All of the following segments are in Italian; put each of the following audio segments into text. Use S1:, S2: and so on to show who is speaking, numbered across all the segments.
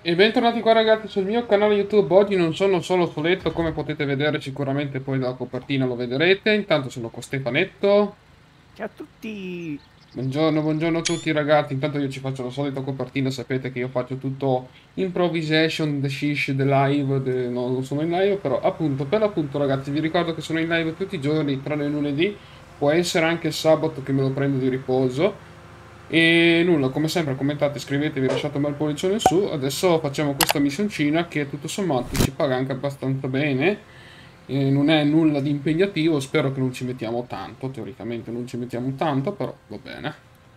S1: E bentornati qua ragazzi sul mio canale YouTube. Oggi non sono solo soletto, come potete vedere sicuramente poi dalla copertina lo vedrete. Intanto sono con Stefanetto.
S2: Ciao a tutti!
S1: Buongiorno, buongiorno a tutti ragazzi. Intanto io ci faccio la solita copertina, sapete che io faccio tutto improvisation, the shish, the live, no, non sono in live, però appunto, per l'appunto ragazzi, vi ricordo che sono in live tutti i giorni, tranne il lunedì, può essere anche il sabato che me lo prendo di riposo. E nulla, come sempre commentate, iscrivetevi, lasciate un bel pollicione in su. Adesso facciamo questa missioncina che tutto sommato ci paga anche abbastanza bene. Non è nulla di impegnativo, spero che non ci mettiamo tanto, teoricamente non ci mettiamo tanto, però va bene.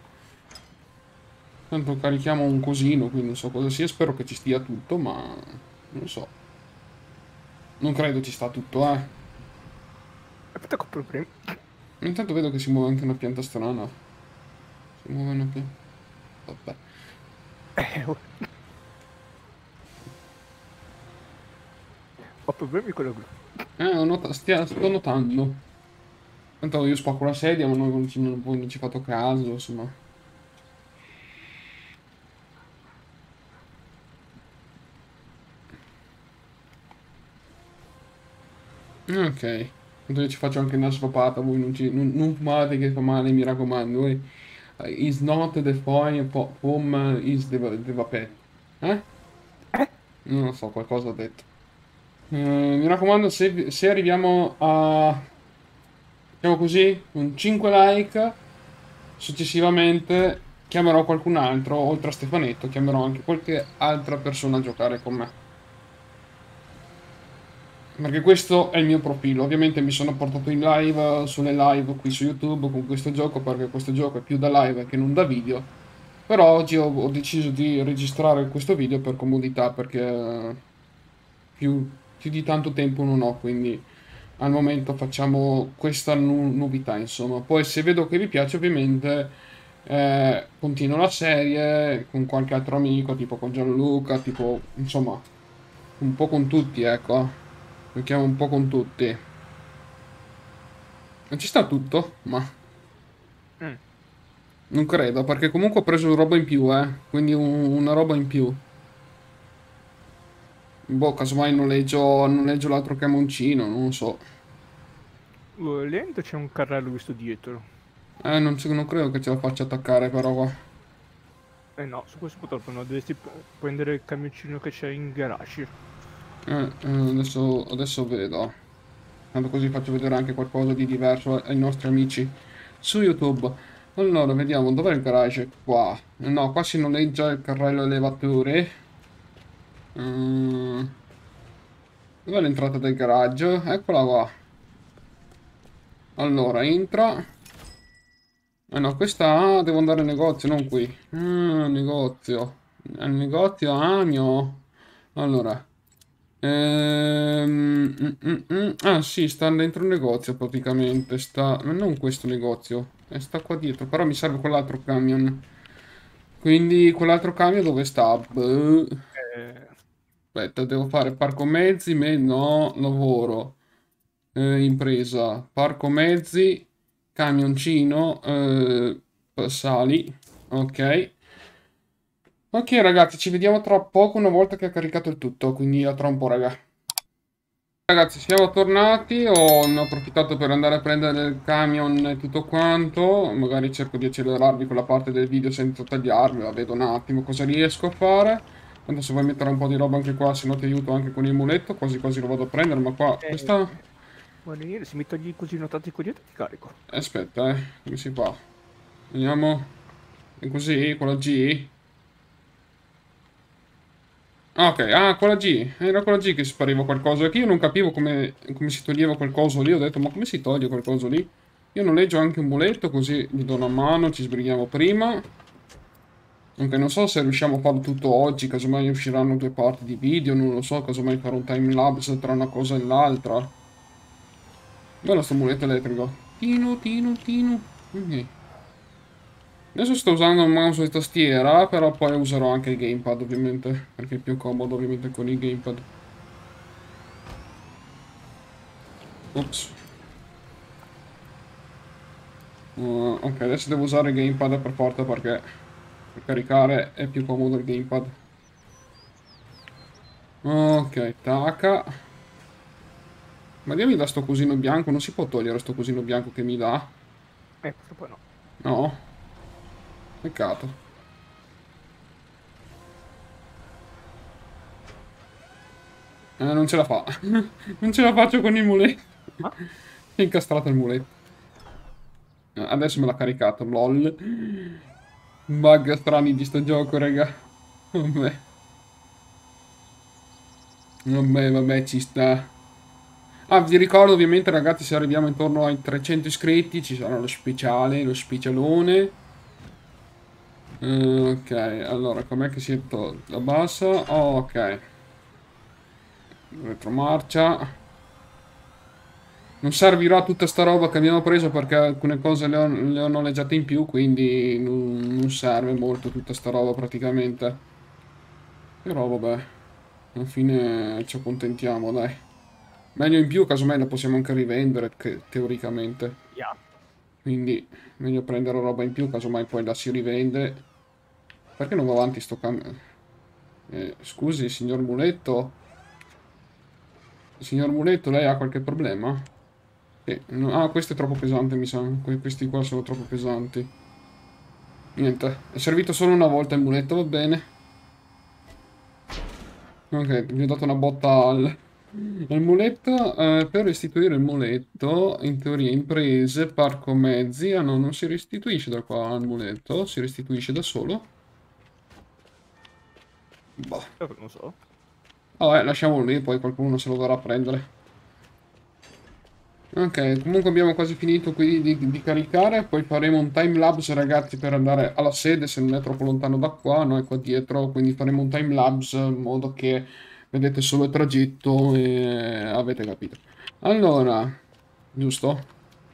S1: Tanto carichiamo un cosino, quindi non so cosa sia, spero che ci stia tutto, ma non so. Non credo ci sta tutto, eh.
S2: Aspetta che problemi.
S1: Intanto vedo che si muove anche una pianta strana. Si muove una pianta. Vabbè.
S2: Oh, ho problemi con la gru.
S1: Sto notando. Tanto io spacco la sedia, ma non ci fatto caso, insomma. Ok. Tanto io ci faccio anche una svapata, voi non fumate che fa male, mi raccomando. Is not the fine foam is the vapet. Eh?
S2: Eh?
S1: Non lo so, qualcosa ho detto. Mi raccomando, se arriviamo a, diciamo così, un 5 like, successivamente chiamerò qualcun altro, oltre a Stefanetto, chiamerò anche qualche altra persona a giocare con me. Perché questo è il mio profilo. Ovviamente mi sono portato in live, sulle live qui su YouTube con questo gioco, perché questo gioco è più da live che non da video. Però oggi ho deciso di registrare questo video per comodità, perché più di tanto tempo non ho, quindi al momento facciamo questa novità, insomma. Poi se vedo che vi piace, ovviamente continuo la serie con qualche altro amico, tipo con Gianluca, tipo, insomma, un po' con tutti, ecco. Giochiamo un po' con tutti. Non ci sta tutto, ma
S2: Mm.
S1: non credo, perché comunque ho preso roba in più, quindi una roba in più. Boh, casomai noleggio l'altro camioncino, non lo so.
S2: Volendo c'è un carrello visto dietro.
S1: Non credo che ce la faccia attaccare però qua.
S2: Eh no, su questo purtroppo no, dovresti prendere il camioncino che c'è in garage.
S1: Adesso vedo. Tanto così faccio vedere anche qualcosa di diverso ai nostri amici su YouTube. Allora, vediamo, dov'è il garage? Qua. No, qua si noleggia il carrello elevatore. Mm, dov'è l'entrata del garage? Eccola qua. Allora, entra. Ah no, questa devo andare al negozio, non qui. Negozio. Al negozio Amio. Allora. Ah sì, sta dentro un negozio praticamente. Sta. Ma non questo negozio. Sta qua dietro. Però mi serve quell'altro camion. Quindi quell'altro camion dove sta? Boh.
S2: Eh,
S1: Aspetta, devo fare parco mezzi, no, lavoro. Impresa, parco mezzi, camioncino, sali, ok. Ok ragazzi, ci vediamo tra poco una volta che ha caricato il tutto, quindi a tra un po' raga. Ragazzi, siamo tornati, ne ho approfittato per andare a prendere il camion e tutto quanto, magari cerco di accelerarvi quella parte del video senza tagliarvela, vedo un attimo cosa riesco a fare. Tanto se vuoi mettere un po' di roba anche qua, se no ti aiuto anche con il muletto, quasi quasi lo vado a prendere, ma qua,
S2: eh,
S1: questa...
S2: Guarda, ieri se mi togli così notati con dietro ti carico.
S1: Aspetta, come si fa? Vediamo, è così, con la G? Ah, ok, ah, con la G, era con la G che spariva qualcosa, che io non capivo come si toglieva quel coso lì, ho detto, ma come si toglie quel coso lì? Io noleggio anche un muletto, così gli do una mano, ci sbrighiamo prima. Anche non so se riusciamo a farlo tutto oggi, casomai usciranno due parti di video, non lo so, casomai farò un timelapse tra una cosa e l'altra. Bello sto muletto elettrico. Tino, tino, tino. Ok. Adesso sto usando il mouse e tastiera, però poi userò anche il gamepad ovviamente, perché è più comodo ovviamente con il gamepad. Ops. Ok, adesso devo usare il gamepad per forza perché per caricare è più comodo il gamepad. Ok, taca. Ma Dio mi dà sto cosino bianco. Non si può togliere sto cosino bianco che mi dà?
S2: Purtroppo no.
S1: No. Peccato. Non ce la fa. Non ce la faccio con il muletto.
S2: Ah,
S1: È incastrato il muletto. Adesso me l'ha caricato, lol. Bug strani di sto gioco, raga. Vabbè. Vabbè, ci sta. Ah, vi ricordo ovviamente, ragazzi, se arriviamo intorno ai 300 iscritti, ci sarà lo speciale, lo specialone. Ok, allora, com'è che si è tolta? Bassa. Oh, ok. Retromarcia. Non servirà tutta sta roba che abbiamo preso perché alcune cose le ho noleggiate in più, quindi non serve molto tutta sta roba praticamente. Però vabbè, alla fine ci accontentiamo, dai. Meglio in più, casomai la possiamo anche rivendere, teoricamente.
S2: yeah.
S1: Quindi meglio prendere roba in più, casomai poi la si rivende. Perché non va avanti sto cambio? Scusi, signor Muletto? Signor Muletto, lei ha qualche problema? Ah, questo è troppo pesante, mi sa. Questi qua sono troppo pesanti. Niente, è servito solo una volta il muletto, va bene. Ok, gli ho dato una botta al muletto. Per restituire il muletto, in teoria imprese, parco mezzi. Ah no, non si restituisce da qua al muletto, si restituisce da solo. Boh.
S2: Non so.
S1: Vabbè, lasciamolo lì, poi qualcuno se lo verrà a prendere. Ok, comunque abbiamo quasi finito qui di caricare, poi faremo un timelapse ragazzi per andare alla sede se non è troppo lontano da qua, noi qua dietro, quindi faremo un timelapse in modo che vedete solo il tragitto e avete capito. Allora, giusto?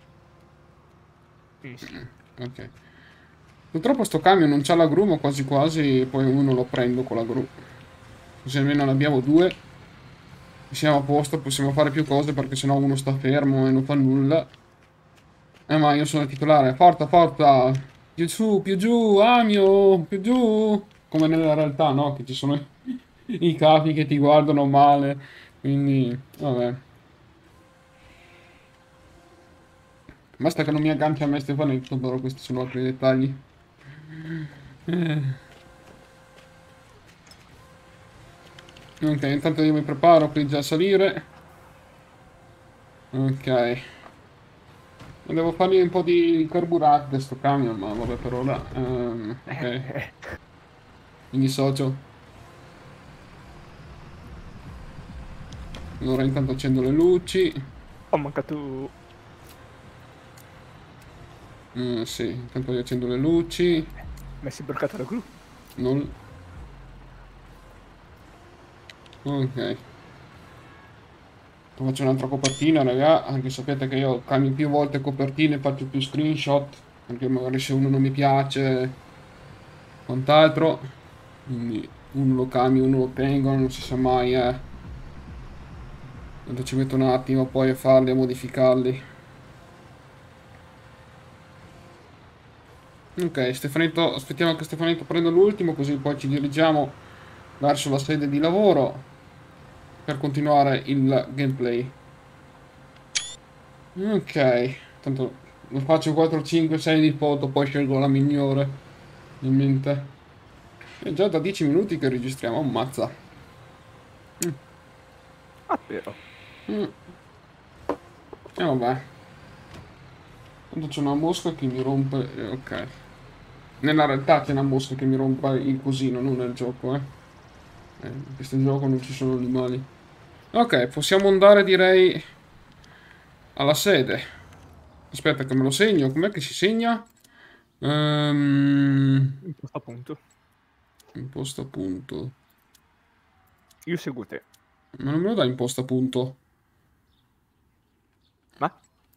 S2: Sì.
S1: Ok. Purtroppo sto camion non c'ha la gru, ma quasi quasi poi uno lo prendo con la gru. Così almeno ne abbiamo due. Siamo a posto, possiamo fare più cose perché sennò uno sta fermo e non fa nulla. Ma io sono il titolare. Forza, forza! Più su, più giù, Amio, più giù! Come nella realtà, no? Che ci sono i capi che ti guardano male. Quindi, vabbè. Basta che non mi agganci a me Stefanetto, però questi sono altri dettagli. Eh. Ok, intanto io mi preparo qui già a salire. Ok. Devo fargli un po' di carburante sto camion, ma vabbè per ora. Ok. Quindi socio. Allora intanto accendo le luci.
S2: Ho mancato.
S1: Sì, intanto io accendo le luci.
S2: Mi si è bloccata la gru.
S1: Non... Ok. Faccio un'altra copertina, raga. Anche sapete che io cambio più volte copertine, faccio più screenshot. Perché magari se uno non mi piace, quant'altro. Quindi uno lo cambio, uno lo tengo, non si sa mai, Tanto ci metto un attimo poi a farli, a modificarli. Ok, Stefanetto, aspettiamo che Stefanetto prenda l'ultimo, così poi ci dirigiamo verso la sede di lavoro per continuare il gameplay. Ok, tanto lo faccio 4, 5, 6 di foto, poi scelgo la migliore. Ovviamente. È già da 10 minuti che registriamo, oh, mazza.
S2: Ah, vero.
S1: Vabbè. Tanto c'è una mosca che mi rompe. Ok. Nella realtà c'è una mosca che mi rompe il cosino, non nel gioco, in questo gioco non ci sono animali. Ok, possiamo andare direi alla sede. Aspetta che me lo segno, com'è che si segna?
S2: Appunto.
S1: Imposta punto.
S2: Io seguo te.
S1: Ma non me lo dai imposta punto?
S2: Ma?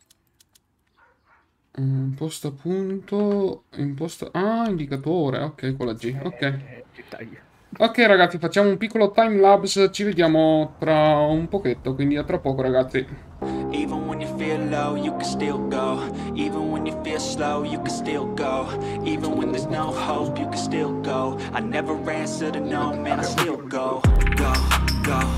S1: Imposta punto. Imposta. Ah, indicatore. Ok, con la G. Ok.
S2: Dettagli.
S1: Ok ragazzi, facciamo un piccolo time lapse, ci vediamo tra un pochetto, quindi a tra poco ragazzi.
S3: Even when you feel low, you can still go. Even when you feel slow, you can still go. Even when there's no hope, you can still go. I never answer to no, man, I still go. Go, go,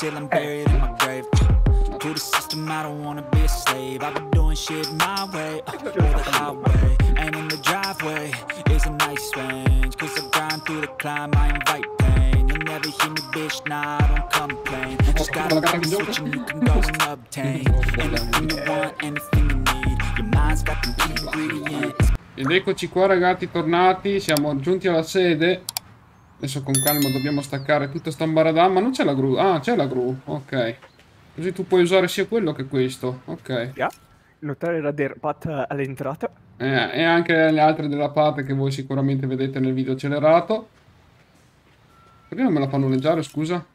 S3: till I'm buried in my grave. To the system, I don't wanna be a slave. I've been doing shit my way, or the highway. And in the driveway is a nice range, cause I grind through the climb, I invite pain. You'll never hear me, bitch, nah, I don't complain. Just gotta flip a switch and you can go and obtain anything you want, anything you need. Your mind's got the key ingredients.
S1: Ed eccoci qua ragazzi, tornati, siamo giunti alla sede. Adesso con calma dobbiamo staccare tutta sta ambaradà, ma non c'è la gru. Ah, c'è la gru, ok. Così tu puoi usare sia quello che questo, ok.
S2: Yeah. Notare la derpat all'entrata.
S1: E anche le altre della parte che voi sicuramente vedete nel video accelerato. Perché non me la fanno leggiare, scusa?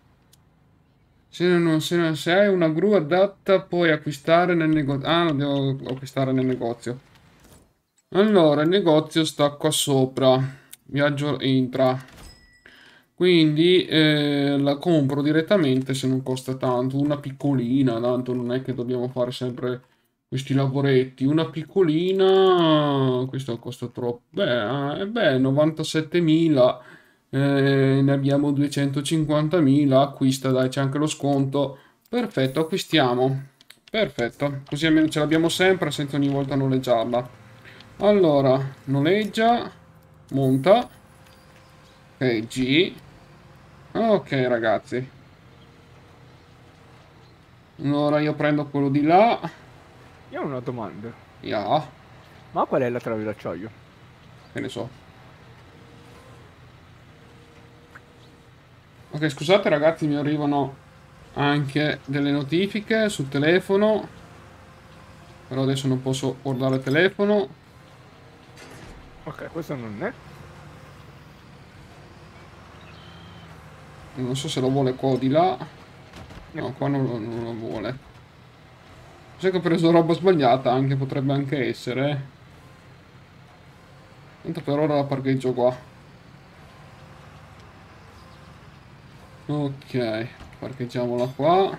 S1: Se hai una gru adatta puoi acquistare nel negozio. Ah, lo devo acquistare nel negozio. Allora, il negozio sta qua sopra. Viaggio entra. Quindi la compro direttamente se non costa tanto. Una piccolina, tanto non è che dobbiamo fare sempre questi lavoretti. Una piccolina, questo costa troppo. Beh, 97.000. Ne abbiamo 250.000. Acquista, dai, c'è anche lo sconto. Perfetto, acquistiamo. Perfetto, così almeno ce l'abbiamo sempre senza ogni volta noleggiarla. Allora, noleggia, monta. Ok, G. Ok, ragazzi. Allora io prendo quello di là.
S2: Io ho una domanda.
S1: Yeah,
S2: Ma qual è la trave d'acciaio?
S1: che ne so. Ok, scusate ragazzi, mi arrivano anche delle notifiche sul telefono. Però adesso non posso guardare il telefono.
S2: Ok, questo non è.
S1: Non so se lo vuole qua o di là. No, qua non lo vuole. Sai che ho preso roba sbagliata, anche potrebbe anche essere. Tanto per ora la parcheggio qua. Ok, parcheggiamola qua.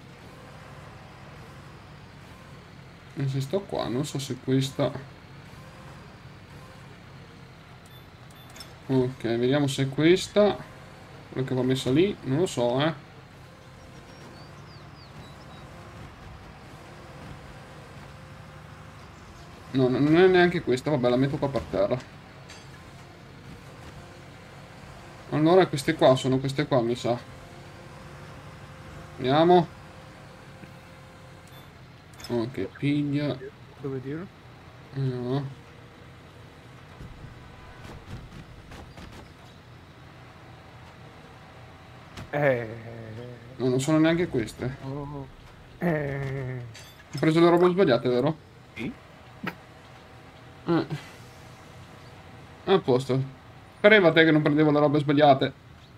S1: E se sto qua, non so se questa... Ok, vediamo se è questa. Quello che va messa lì, non lo so, No, non è neanche questa, vabbè, la metto qua per terra. Allora queste qua sono queste qua, mi sa. Vediamo. Ok, piglia.
S2: Dove dire?
S1: No. No, non sono neanche queste.
S2: Oh.
S1: Ho preso le robe sbagliate, vero?
S2: Sì.
S1: A posto. Pareva a te che non prendevo le robe sbagliate.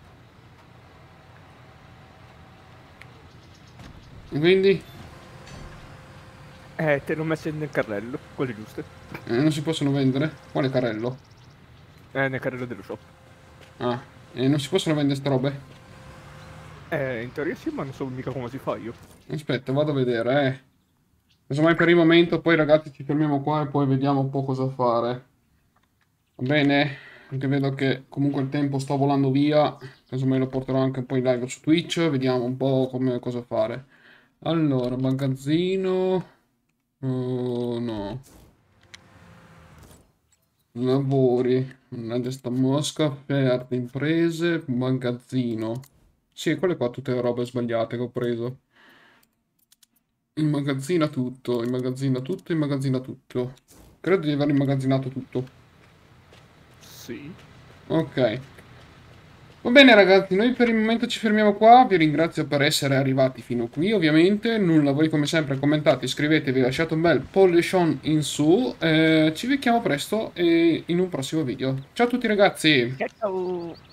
S1: E quindi?
S2: Te l'ho messa nel carrello, quelle giuste.
S1: Non si possono vendere? Quale carrello?
S2: Nel carrello dello shop.
S1: Ah, e non si possono vendere ste robe?
S2: In teoria sì, ma non so mica come si fa io.
S1: Aspetta, vado a vedere, Casomai per il momento, poi ragazzi ci fermiamo qua e poi vediamo un po' cosa fare. Va bene? Anche vedo che comunque il tempo sta volando via. Casomai lo porterò anche poi live su Twitch. Vediamo un po' cosa fare. Allora, magazzino. Oh, no. Lavori. Mannaggia sta mosca. Offerte, imprese. Magazzino. Sì, quelle qua tutte le robe sbagliate che ho preso. Immagazzina tutto, immagazzina tutto, immagazzina tutto. Credo di aver immagazzinato tutto.
S2: Sì.
S1: Ok. Va bene ragazzi, noi per il momento ci fermiamo qua. Vi ringrazio per essere arrivati fino qui, ovviamente. Nulla, voi come sempre commentate, iscrivetevi, lasciate un bel pollice in su. Ci becchiamo presto in un prossimo video. Ciao a tutti ragazzi!
S2: Ciao!